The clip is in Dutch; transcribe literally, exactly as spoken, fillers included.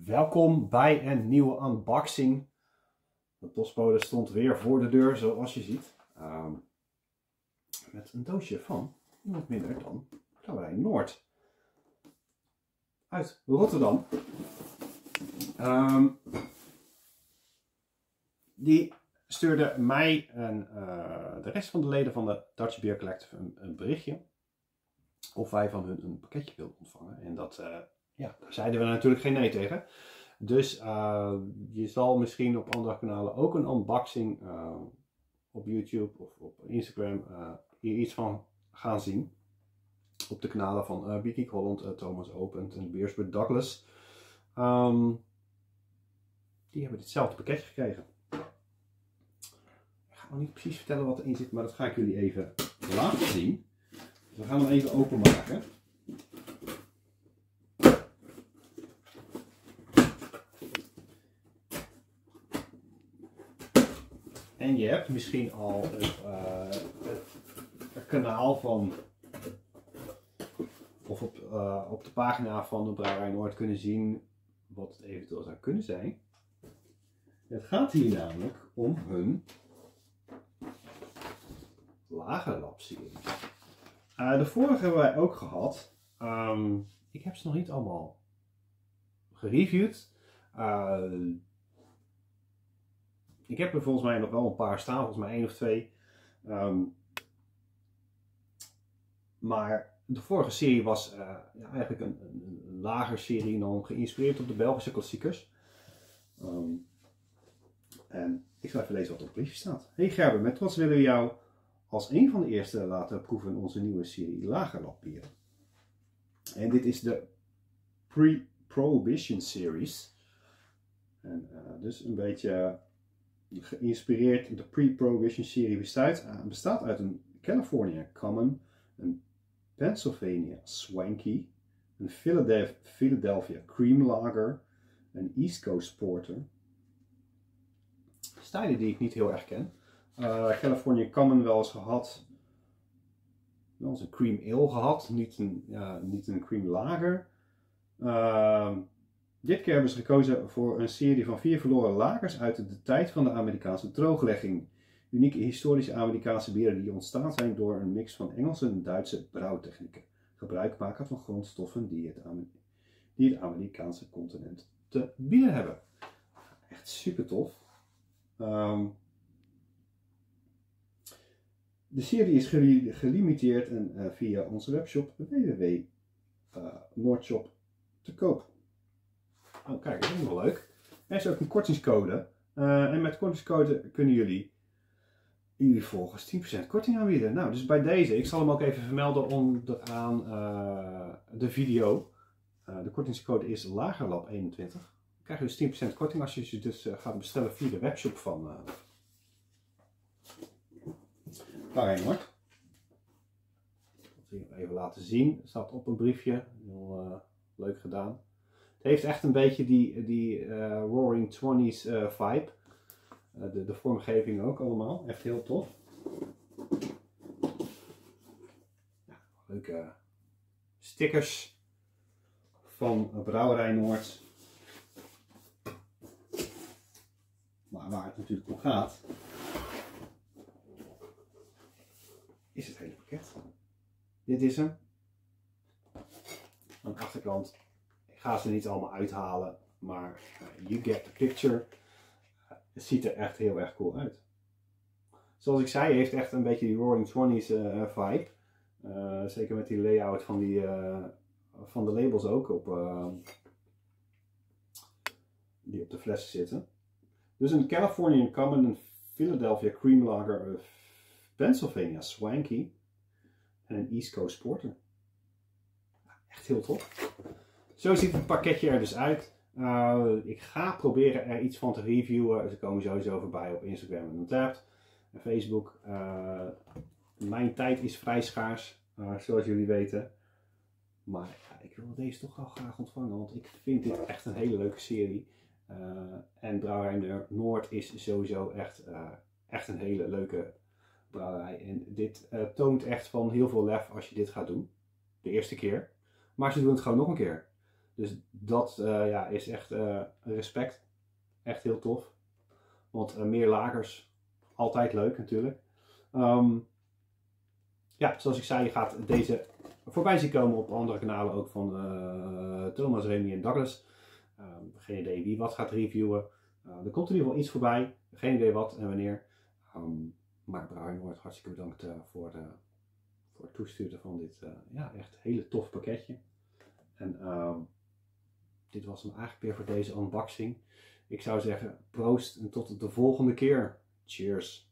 Welkom bij een nieuwe unboxing. De postbode stond weer voor de deur, zoals je ziet. Um, met een doosje van niemand minder dan Brouwerij Noord. Uit Rotterdam. Um, die stuurde mij en uh, de rest van de leden van de Dutch Beer Collective een, een berichtje. Of wij van hun een pakketje wilden ontvangen. En dat, uh, ja, daar zeiden we natuurlijk geen nee tegen. Dus uh, je zal misschien op andere kanalen ook een unboxing uh, op YouTube of op Instagram uh, hier iets van gaan zien. Op de kanalen van uh, Beer Geek Holland, uh, Thomas Opent en Beersburg Douglas. Um, die hebben ditzelfde pakketje gekregen. Ik ga nog niet precies vertellen wat erin zit, maar dat ga ik jullie even laten zien. Dus we gaan hem even openmaken. En je hebt misschien al het, uh, het, het kanaal van, of op, uh, op de pagina van de Brouwerij Noord kunnen zien wat het eventueel zou kunnen zijn. Het gaat hier namelijk om hun Lagerlap-serie. Uh, de vorige hebben wij ook gehad. Um, ik heb ze nog niet allemaal gereviewd. Uh, Ik heb er volgens mij nog wel een paar staan, volgens mij één of twee. Um, maar de vorige serie was uh, ja, eigenlijk een, een, een lager serie, dan geïnspireerd op de Belgische klassiekers. Um, en ik zal even lezen wat op het briefje staat. Hey Gerben, met trots willen we jou als een van de eerste laten proeven in onze nieuwe serie Lagerlap bieren. En dit is de Pre-Prohibition series. En uh, dus een beetje geïnspireerd. De Pre-Prohibition serie bestaat, bestaat uit een California Common, een Pennsylvania Swanky, een Philadelphia, Philadelphia Cream Lager, een East Coast Porter. Stijlen die ik niet heel erg ken. Uh, California Common wel eens gehad. Wel eens een Cream Ale gehad, niet een, ja, niet een Cream Lager. Uh, Dit keer hebben ze gekozen voor een serie van vier verloren lagers uit de tijd van de Amerikaanse drooglegging. Unieke historische Amerikaanse bieren die ontstaan zijn door een mix van Engelse en Duitse brouwtechnieken. Gebruik maken van grondstoffen die het, die het Amerikaanse continent te bieden hebben. Echt super tof. Um, de serie is gelimiteerd en uh, via onze webshop w w w punt noordshop te koop. Oh kijk, dat is wel leuk. Er is ook een kortingscode. Uh, en met kortingscode kunnen jullie jullie volgers tien procent korting aanbieden. Nou, dus bij deze, ik zal hem ook even vermelden onderaan uh, de video. Uh, de kortingscode is Lagerlap eenentwintig. Dan krijg je dus tien procent korting als je ze dus uh, gaat bestellen via de webshop van uh, Brouwerij Noord. Dat wil ik even laten zien. Het staat op een briefje. Heel uh, leuk gedaan. Het heeft echt een beetje die, die uh, Roaring Twenties uh, vibe. Uh, de, de vormgeving ook allemaal. Echt heel tof. Ja, leuke stickers van Brouwerij Noord. Maar waar het natuurlijk om gaat, is het hele pakket. Dit is hem. Aan de achterkant. Ik ga ze niet allemaal uithalen, maar uh, you get the picture. Uh, het ziet er echt heel erg cool uit. Zoals ik zei, heeft echt een beetje die Roaring Twenties uh, vibe. Uh, zeker met die layout van, die, uh, van de labels ook op, uh, die op de flessen zitten. Dus een California Common, een Philadelphia Cream Lager, een Pennsylvania Swanky en een East Coast Porter. Echt heel tof. Zo ziet het pakketje er dus uit. Uh, ik ga proberen er iets van te reviewen. Ze komen sowieso voorbij op Instagram en Untappd en Facebook. Uh, mijn tijd is vrij schaars, uh, zoals jullie weten. Maar ja, ik wil deze toch wel graag ontvangen, want ik vind dit echt een hele leuke serie. Uh, en Brouwerij Noord is sowieso echt, uh, echt een hele leuke brouwerij. En dit uh, toont echt van heel veel lef als je dit gaat doen. De eerste keer. Maar ze doen het gewoon nog een keer. Dus dat uh, ja, is echt uh, respect. Echt heel tof. Want uh, meer lagers, altijd leuk natuurlijk. Um, ja, zoals ik zei, je gaat deze voorbij zien komen op andere kanalen ook van uh, Thomas, Remy en Douglas. Um, geen idee wie wat gaat reviewen. Uh, er komt in ieder geval iets voorbij. Geen idee wat en wanneer. Um, maar Brian wordt hartstikke bedankt uh, voor, uh, voor het toesturen van dit uh, ja, echt hele tof pakketje. En uh, dit was hem eigenlijk weer voor deze unboxing. Ik zou zeggen proost en tot de volgende keer. Cheers!